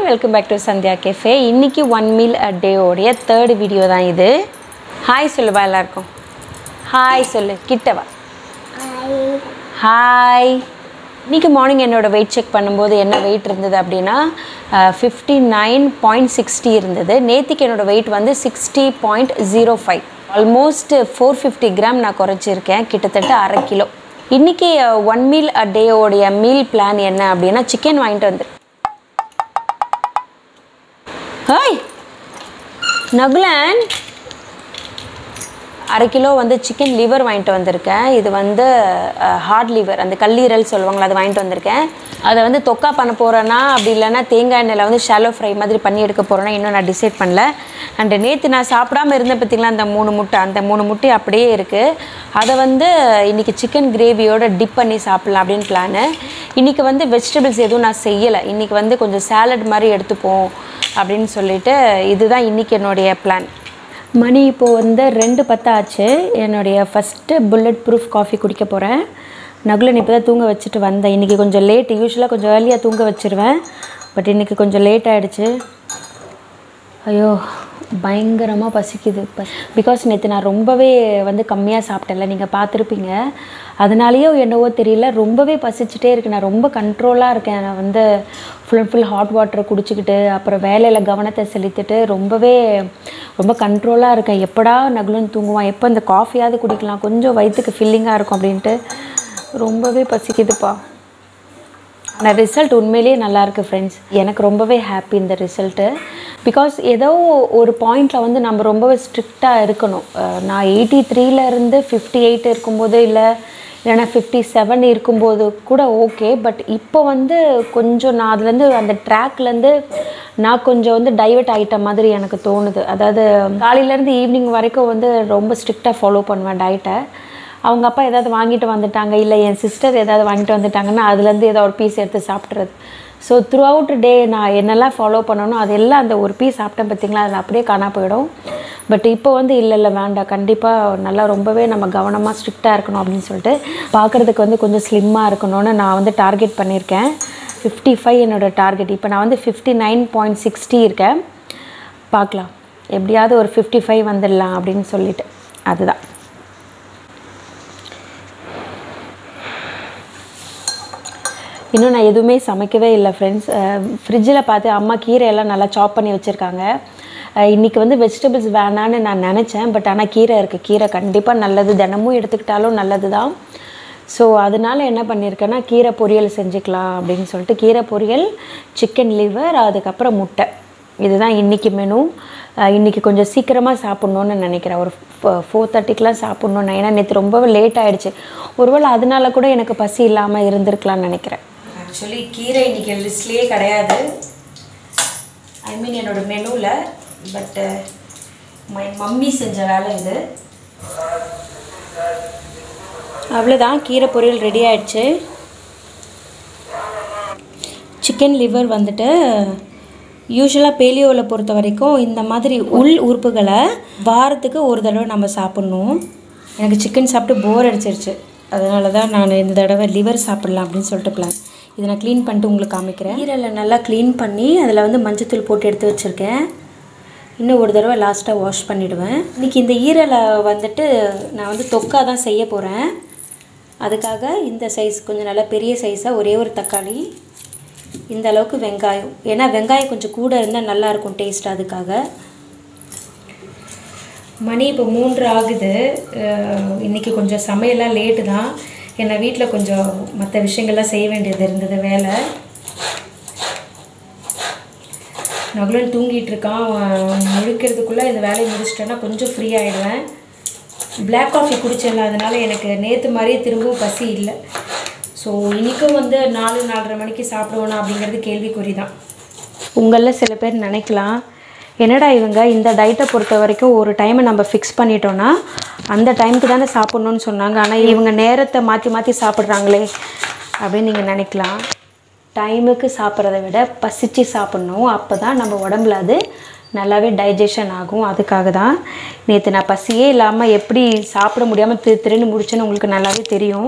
welcome back to Sandhiya Cafe. இன்னைக்கு 1 meal a day ஓடைய third video தான் இது. Hi சொல்லுவா எல்லாருக்கும். ஹாய் சொல்லு கிட்ட வா. ஹாய். இன்னைக்கு மார்னிங் என்னோட weight check பண்ணும்போது என்ன weight இருந்தது அப்படினா 59.60 இருந்தது. நேத்திக்கு என்னோட weight வந்து 60.05. almost 450 gram நான் குறைச்சிருக்கேன், கிட்டத்தட்ட 1/2 கிலோ. இன்னைக்கு 1 meal a day ஓடைய meal plan என்ன அப்படினா chicken வாங்கிட்டு வந்து. ஹாய் நகுலன் 1/2 கிலோ வந்து சிக்கன் லிவர் வாங்கிட்டு வந்திருக்கேன். இது வந்து ஹார்ட் லிவர், அந்த கல்லீரல் சொல்லுவாங்களா, அது வாங்கிட்டு வந்திருக்கேன். அதை வந்து தொக்கா பண்ண போகிறேன்னா அப்படி இல்லைன்னா தேங்காய் எண்ணெயில் வந்து ஷாலோ ஃப்ரை மாதிரி பண்ணி எடுக்க போகிறேன்னா இன்னும் நான் டிசைட் பண்ணல. அண்டு நேற்று நான் சாப்பிடாமல் இருந்தேன் பார்த்திங்களா, அந்த 3 முட்டை, அந்த 3 முட்டை அப்படியே இருக்குது. அதை வந்து இன்றைக்கி சிக்கன் கிரேவியோட டிப் பண்ணி சாப்பிட்லாம் அப்படின்னு பிளானு. இன்றைக்கி வந்து வெஜிடபிள்ஸ் எதுவும் நான் செய்யலை. இன்றைக்கி வந்து கொஞ்சம் சாலட் மாதிரி எடுத்துப்போம் அப்படின்னு சொல்லிவிட்டு இதுதான் இன்றைக்கி என்னுடைய பிளான். மணி இப்போது வந்து 2:10 ஆச்சு. என்னுடைய ஃபஸ்ட்டு புல்லட் ப்ரூஃப் காஃபி குடிக்க போகிறேன். நகுலன் இப்போ தான் தூங்க வச்சுட்டு வந்தேன். இன்றைக்கி கொஞ்சம் லேட், யூஸ்வலாக கொஞ்சம் ஏர்லியாக தூங்க வச்சுருவேன், பட் இன்றைக்கி கொஞ்சம் லேட் ஆகிடுச்சு. ஐயோ பயங்கரமாக பசிக்குது. பிகாஸ் நேற்று நான் ரொம்பவே வந்து கம்மியாக சாப்பிட்டேன்ல, நீங்கள் பார்த்துருப்பீங்க. அதனாலேயோ என்னவோ தெரியல, ரொம்பவே பசிச்சுட்டே இருக்குது. நான் ரொம்ப கண்ட்ரோலாக இருக்கேன். நான் வந்து ஃபுல் ஹாட் வாட்டரை குடிச்சிக்கிட்டு அப்புறம் வேலையில் கவனத்தை செலுத்திட்டு ரொம்ப கண்ட்ரோலாக இருக்கேன். எப்படா நகுலன் தூங்குவான், எப்போ இந்த காஃபியாவது குடிக்கலாம், கொஞ்சம் வயிற்றுக்கு ஃபில்லிங்காக இருக்கும் அப்படின்ட்டு ரொம்பவே பசிக்குதுப்பா. ஆனால் ரிசல்ட் உண்மையிலேயே நல்லாயிருக்கு ஃப்ரெண்ட்ஸ். எனக்கு ரொம்பவே ஹாப்பி இந்த ரிசல்ட்டு. பிகாஸ் ஏதோ ஒரு பாயிண்டில் வந்து நம்ம ரொம்பவே ஸ்ட்ரிக்டாக இருக்கணும். நான் 83லேருந்து 58 இருக்கும்போது இல்லைன்னா 57 இருக்கும்போது கூட ஓகே, பட் இப்போ வந்து கொஞ்சம் நான் அதுலேருந்து அந்த ட்ராக்லேருந்து நான் கொஞ்சம் வந்து டைவர்ட் ஆகிட்ட மாதிரி எனக்கு தோணுது. அதாவது காலையிலேருந்து ஈவினிங் வரைக்கும் வந்து ரொம்ப ஸ்ட்ரிக்டாக ஃபாலோ பண்ணுவேன் டயட்டை. அவங்க அப்பா ஏதாவது வாங்கிட்டு வந்துட்டாங்க, இல்லை என் சிஸ்டர் ஏதாவது வாங்கிட்டு வந்துட்டாங்கன்னா அதுலேருந்து ஏதாவது ஒரு பீஸ் எடுத்து சாப்பிட்றது. ஸோ த்ரூ அவுட் டே நான் என்னெல்லாம் ஃபாலோ பண்ணணும் அதெல்லாம் அந்த ஒரு பீஸ் சாப்பிட்டேன் பார்த்திங்களா, அது அப்படியே காணா போயிடும். பட் இப்போ வந்து இல்லை வேண்டாம், கண்டிப்பாக நல்லா ரொம்பவே நம்ம கவனமாக ஸ்ட்ரிக்டாக இருக்கணும் அப்படின்னு சொல்லிட்டு பார்க்குறதுக்கு வந்து கொஞ்சம் ஸ்லிம்மாக இருக்கணும்னு நான் வந்து டார்கெட் பண்ணியிருக்கேன். 55 என்னோடய டார்கெட். இப்போ நான் வந்து 59.60 இருக்கேன். பார்க்கலாம், எப்படியாவது ஒரு 55 வந்துடலாம் அப்படின்னு சொல்லிட்டு. அதுதான் இன்னும் நான் எதுவுமே சமைக்கவே இல்லை ஃப்ரெண்ட்ஸ். ஃப்ரிட்ஜில் பார்த்து அம்மா கீரையெல்லாம் நல்லா சாப் பண்ணி வச்சுருக்காங்க. இன்றைக்கி வந்து வெஜிடபிள்ஸ் வேணான்னு நான் நினச்சேன், பட் ஆனால் கீரை இருக்குது. கீரை கண்டிப்பாக நல்லது, தினமும் எடுத்துக்கிட்டாலும் நல்லது தான். ஸோ அதனால் என்ன பண்ணியிருக்கேன்னா கீரை பொரியல் செஞ்சுக்கலாம் அப்படின்னு சொல்லிட்டு கீரை பொரியல், சிக்கன் லிவர், அதுக்கப்புறம் முட்டை. இதுதான் இன்றைக்கி மெனு. இன்றைக்கி கொஞ்சம் சீக்கிரமாக சாப்பிட்ணுன்னு நினைக்கிறேன். ஒரு 4:30க்கெலாம் சாப்பிட்ணும். ஏன்னா நேற்று ரொம்பவே லேட் ஆகிடுச்சு. ஒருவேளை அதனால கூட எனக்கு பசி இல்லாமல் இருந்திருக்கலாம்னு நினைக்கிறேன். ஆக்சுவலி கீரை இன்றைக்கி லிஸ்ட்லேயே கிடையாது, ஐ மீன் என்னோடய மெனுவில். பட்டு மை மம்மி செஞ்ச வேலை இது. அவ்வளோதான், கீரை பொரியல் ரெடி ஆகிடுச்சு. சிக்கன் லிவர் வந்துட்டு யூஸ்வலாக பேலியோவில் பொறுத்த வரைக்கும் இந்த மாதிரி உள் உறுப்புகளை வாரத்துக்கு ஒரு தடவை நம்ம சாப்பிட்ணும். எனக்கு சிக்கன் சாப்பிட்டு போர் அடிச்சிருச்சு, அதனால தான் நான் இந்த தடவை லிவர் சாப்பிட்லாம் அப்படின்னு சொல்லிட்டு பிளான். இதை நான் க்ளீன் பண்ணிட்டு உங்களுக்கு காமிக்கிறேன். ஈரலை நல்லா க்ளீன் பண்ணி அதில் வந்து மஞ்சத்தூள் போட்டு எடுத்து வச்சுருக்கேன். இன்னும் ஒரு தடவை லாஸ்ட்டாக வாஷ் பண்ணிவிடுவேன். இன்றைக்கி இந்த ஈரலை வந்துட்டு நான் வந்து தொக்கா தான் செய்ய போகிறேன். அதுக்காக இந்த சைஸ் கொஞ்சம் நல்லா பெரிய சைஸாக ஒரே ஒரு தக்காளி, இந்த அளவுக்கு வெங்காயம், ஏன்னா வெங்காயம் கொஞ்சம் கூட இருந்தால் நல்லாயிருக்கும் டேஸ்ட். அதுக்காக மணி இப்போ 3 ஆகுது. இன்றைக்கி கொஞ்சம் சமையலாம் லேட்டு தான். ஏன்னா வீட்டில் கொஞ்சம் மற்ற விஷயங்கள்லாம் செய்ய வேண்டியது இருந்தது, வேலை. நகுலன் தூங்கிட்டு இருக்கான். முழிக்கிறதுக்குள்ளே இந்த வேலையை முடிச்சிட்டேன்னா கொஞ்சம் ஃப்ரீ ஆகிடுவேன். பிளாக் காஃபி குடிச்சிடலாம், அதனால் எனக்கு நேற்று மாதிரியே திரும்பவும் பசி இல்லை. ஸோ இன்றைக்கும் வந்து 4-4:30 மணிக்கு சாப்பிடுவோனா அப்படிங்கிறது கேள்விக்குறி தான். உங்களில் சில பேர் நினைக்கலாம், என்னடா இவங்க இந்த டயட்டை பொறுத்த வரைக்கும் ஒரு டைமை நம்ம ஃபிக்ஸ் பண்ணிட்டோன்னா அந்த டைமுக்கு தானே சாப்பிட்ணுன்னு சொன்னாங்க, ஆனால் இவங்க நேரத்தை மாற்றி சாப்பிட்றாங்களே அப்படின்னு நீங்கள் நினைக்கலாம். டைமுக்கு சாப்பிட்றத விட பசிச்சு சாப்பிட்ணும், அப்போ தான் நம்ம உடம்புல அது நல்லாவே டைஜஷன் ஆகும். அதுக்காக தான் நேற்று நான் பசியே இல்லாமல் எப்படி சாப்பிட முடியாமல் திருன்னு முடிச்சேன்னு உங்களுக்கு நல்லாவே தெரியும்.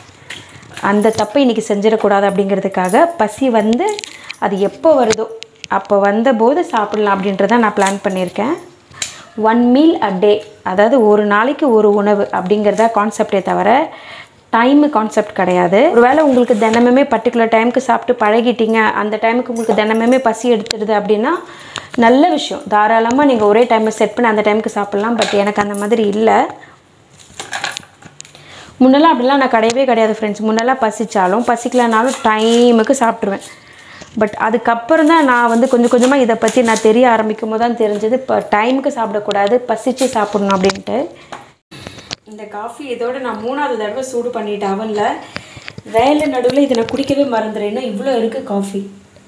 அந்த தப்பை இன்றைக்கி செஞ்சிடக்கூடாது அப்படிங்கிறதுக்காக பசி வந்து அது எப்போ வருதோ அப்போ வந்தபோது சாப்பிடலாம் அப்படின்றத நான் பிளான் பண்ணியிருக்கேன். 1 மீல் அ டே, அதாவது ஒரு நாளைக்கு ஒரு உணவு அப்படிங்கிறதா கான்செப்டே தவிர டைமு கான்செப்ட் கிடையாது. ஒருவேளை உங்களுக்கு தினமுமே பர்டிகுலர் டைமுக்கு சாப்பிட்டு பழகிட்டீங்க, அந்த டைமுக்கு உங்களுக்கு தினமுமே பசி எடுத்துடுது அப்படின்னா நல்ல விஷயம். தாராளமாக நீங்கள் ஒரே டைமை செட் பண்ணி அந்த டைமுக்கு சாப்பிட்லாம். பட் எனக்கு அந்த மாதிரி இல்லை. முன்னெல்லாம் அப்படிலாம் நான் கிடையாது ஃப்ரெண்ட்ஸ். முன்னெல்லாம் பசித்தாலும் பசிக்கலனாலும் டைமுக்கு சாப்பிட்ருவேன். பட் அதுக்கப்புறம் தான் நான் வந்து கொஞ்சம் கொஞ்சமாக இதை பற்றி நான் தெரிய ஆரம்பிக்கும் போது தான் தெரிஞ்சது இப்போ டைமுக்கு சாப்பிடக்கூடாது, பசிச்சு சாப்பிடணும் அப்படின்ட்டு. இந்த காஃபி இதோட நான் 3வது தடவை சூடு பண்ணிட்டேன் அவனில். வேலை நடுவில் இதை நான் குடிக்கவே மறந்துடுறேன். இன்னும் இவ்வளோ இருக்குது காஃபி.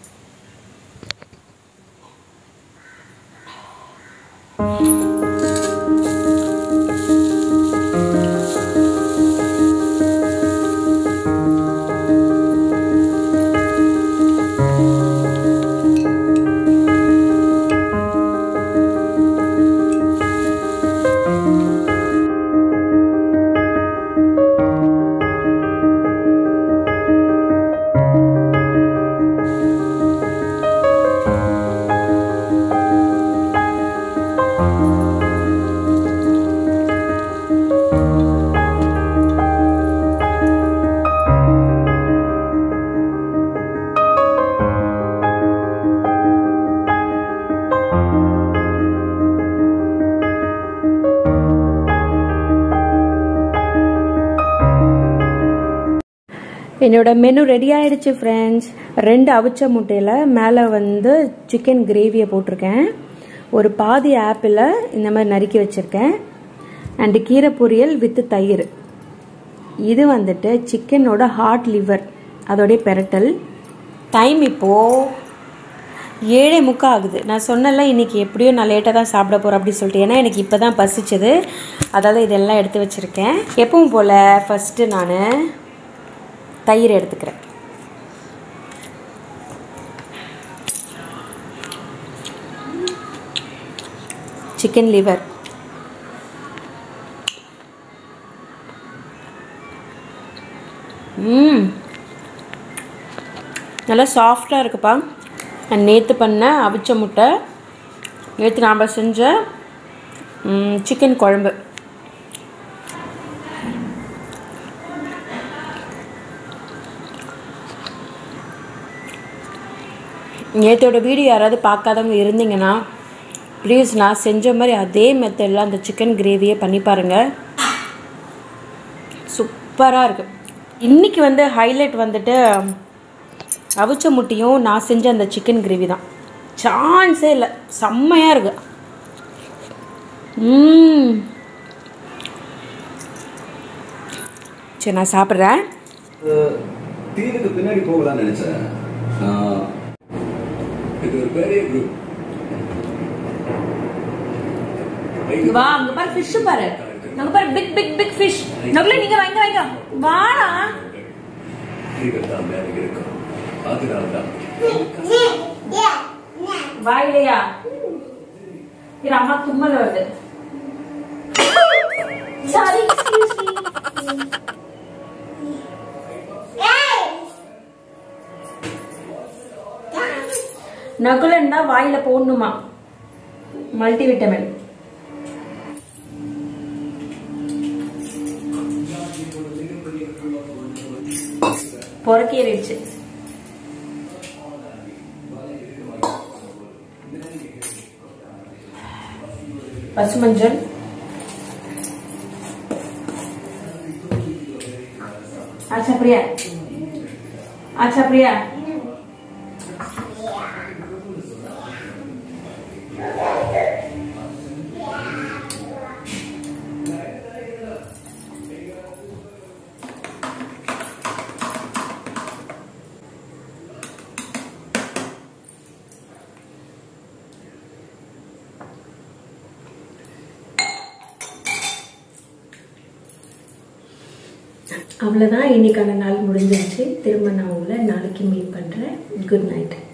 என்னோட மெனு ரெடி ஆயிடுச்சு ஃப்ரெண்ட்ஸ். 2 அவிச்ச முட்டையில் மேலே வந்து சிக்கன் கிரேவியை போட்டிருக்கேன். ஒரு பாதி ஆப்பிளை இந்த மாதிரி நறுக்கி வச்சுருக்கேன். அண்டு கீரை பொரியல் வித் தயிர். இது வந்துட்டு சிக்கனோட ஹார்ட் லிவர், அதோடைய பெரட்டல். டைம் இப்போது 7:45 ஆகுது. நான் சொன்னல இன்றைக்கி எப்படியோ நான் லேட்டாக தான் சாப்பிட போகிறேன் அப்படின்னு சொல்லிட்டு. ஏன்னா எனக்கு இப்போ தான் பசிச்சது, அதாவது இதெல்லாம் எடுத்து வச்சுருக்கேன். எப்பவும் போல் ஃபஸ்ட்டு நான் தயிர் எடுத்துக்கிறேன். சிக்கன் லிவர் நல்லா சாஃப்டாக இருக்குப்பா. நான் நேற்று பண்ண அவிச்ச முட்டை, நேற்று நாம் செஞ்ச சிக்கன் குழம்பு. நேற்றோட வீடியோ யாராவது பார்க்காதவங்க இருந்தீங்கன்னா ப்ளீஸ் நான் செஞ்ச மாதிரி அதே மெத்தடில் அந்த சிக்கன் கிரேவியை பண்ணி பாருங்கள். சூப்பராக இருக்குது. இன்றைக்கி வந்து ஹைலைட் வந்துட்டு அவிச்ச முட்டையும் நான் செஞ்ச அந்த சிக்கன் கிரேவி தான். சான்ஸே இல்லை, செம்மையாக இருக்கு. சரி நான் சாப்பிட்றேன். தீவுக்கு பின்னாடி போகலாம்னு நினைச்சேன். இது ஒரு பெரிய குரூப். வா, அங்க பாரு ஃபிஷ் பாரு. அங்க பாரு பிக் பிக் பிக் ஃபிஷ். நகுல நீங்க வாங்க வாடா. கிரிக்கெட் தான் மேல இருக்கு. அதனால தான் வா இல்லையா? இது அம்மா தும்மல் வருது. Sorry, excuse me. நகுலன்னா வாயில போடணுமா, மல்டிவிட்டமின். பொறக்கேறிடுச்சு. பசுமஞ்சள், ஆச்சா பிரியா, ஆச்சா பிரியா. அவ்வளோதான், இன்னைக்கான நாள் முடிஞ்சிருச்சு. திரும்ப நான் உங்களை நாளைக்கு மீட் பண்ணுறேன். Good night.